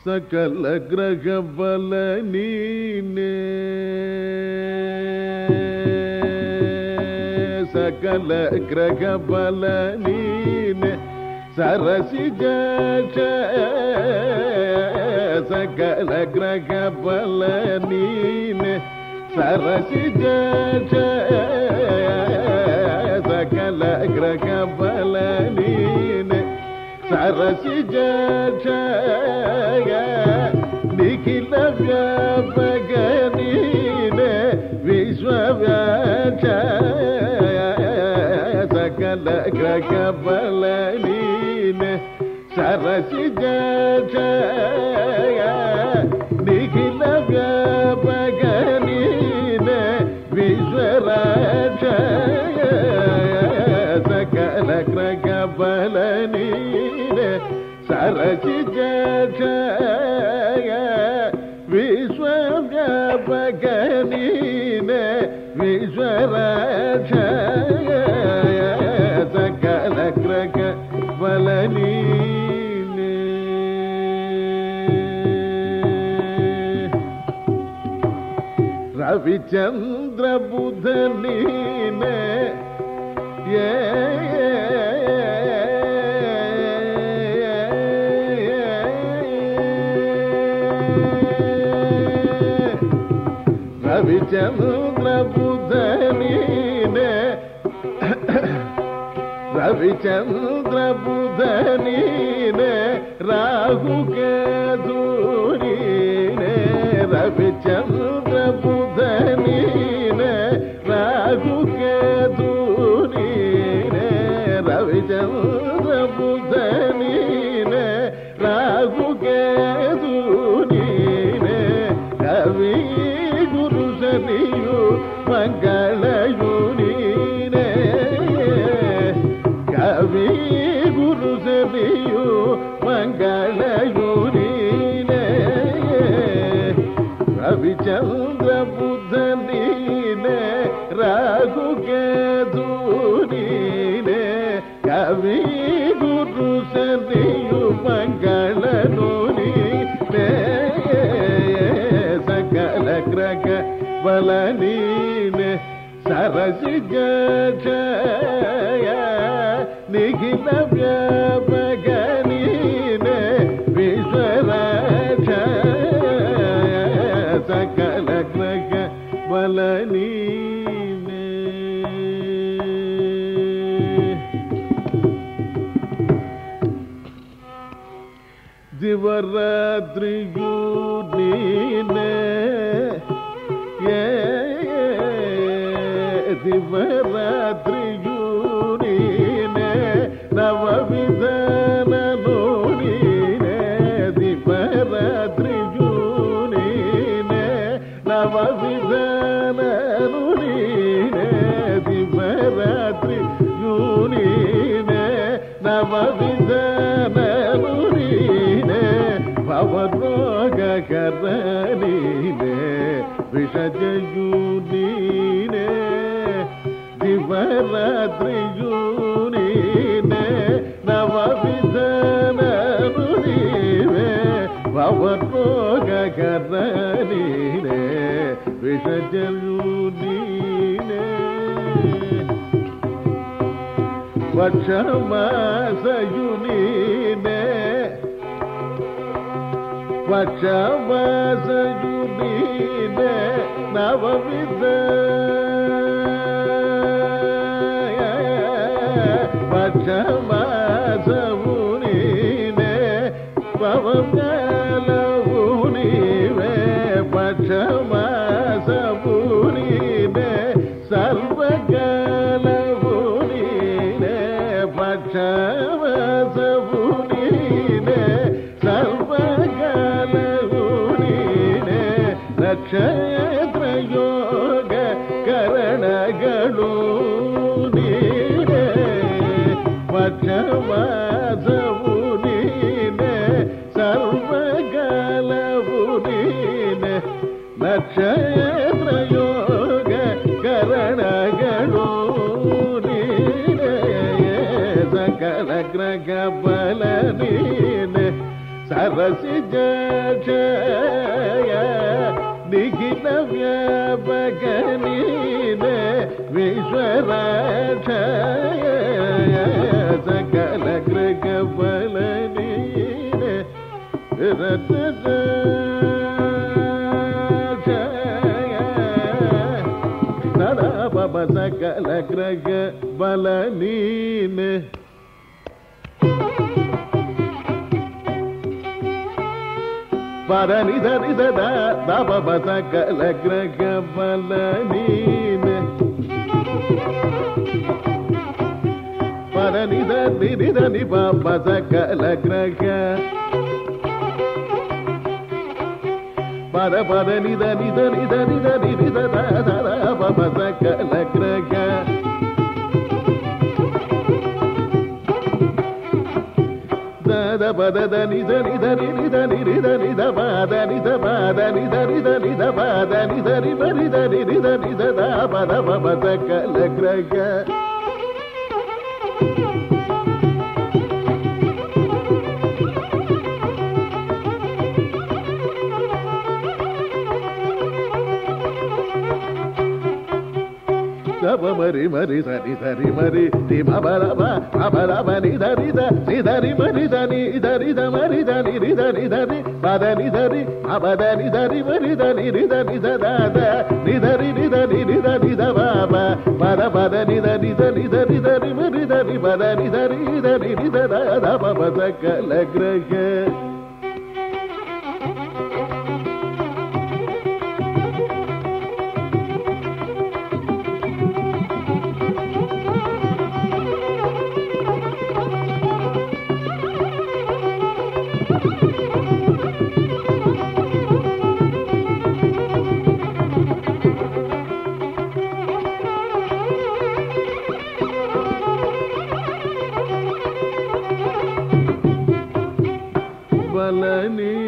సకల గ్రహ బల నీనే సకల గ్రహ బల నీనే సరసి జయ సకల గ్రహ బల నీనే సరసి జయ సకల గ్రహ బల నీనే సరసి జయ నిఖిల వ్యాపక నీనే విశ్వవ్యాచ సకల గ్రహ బల నీనే సరసి జయ నిఖిల వ్యాపక నీనే విశ్వరాచ సకల గ్రహ బల నీనే సరసి జయ విశ్వవ్యాపక నీనే విశ్వరాచ సకల గ్రహ బల నీనే రవిచంద్ర బుధ నీనే రవిచంద్ర బుధ నీనే రవిచంద్ర బుధ నీనే రాహు కేతు నీనే రవిచంద్ర బుధ నీనే రాహు కేతు నీనే రవిచంద్ర బుధ నీనే రాహు కేతు నీనే కవి గురు శనియు మంగళయు నీనే కవి గురు శనియు మంగళయు నీనే రవిచంద్ర బుధ నీనే రాహు కేతు నీనే కవి గురు శనియు మంగళను నీనే సకల గ్రహ బల నీనే సరసి జయ నిఖిల వ్యాపక నీనే విశ్వరాచ సకల గ్రహ బల నీనే దివరాత్రియు నీనే దివరాత్రియు నీనే నవవిధనను నీనే దివరాత్రియు నీనే నవవిధనను నీనే దివరాత్రియు నీనే నవవిధనను నీనే భవరోగకర నీనే విషజయు నీనే దివరాత్రియు నీనే నవవిధనను నీనే భవరోగకర నీనే విషజయు నీనే వక్షమాసయు నీనే వక్షమాసయు నీనే నవవిధ వక్షమాసవు నీనే పవనలవు నీవే వక్షమాసవు నీనే సర్వకాలవు నీనే వక్షమాసవు నీనే సర్వకాలవు నీనే నక్షత్రయోగ కరణಗಳು ನೀನೇ ವಕ್ಷವಾಸವು ನೀನೇ ಸರ್ವಕಾಲವು ನೀನೇ ನಕ್ಷತ್ರಯೋಗ ಕರಣಗಳು ನೀನೇ ಸಕಲ ಗ್ರಹ ಬಲ ನೀನೇ சரசி ஜய நிகில வியாபகனீன விஸ்வராட்சய சகல கிரக பலனீன ரத்ன சகல கிரக பலனீன பரணி தரி சதா தப சகல கிரக பலனீன பரணி தரி தனி பப சகல கிரக பர பரணி தனி தனி தனி தனி சதா சதா பப சகல கிரக பதனி தனி தனி நிதனி நிதனி தபாதனி தபாதனி தனி தனி தபாதனி தனி பரி தனி நிதனி சதா பத பப சகல கிரக மரி மரி சரி சரி மரி தி பபரப பபரப நிதரி த நிதரி மரி தனி இதரி த மரி தனி நிதரி தரி பதனி தரி அபதனி தரி மரி தனி நிதரி சதா த நிதரி நிதரி நிதரி த பாப பர பத நிதரி தரி தரி தரி மரி தரி பதனி தரி தரி நிதர த பப சகல கிரக பலனீன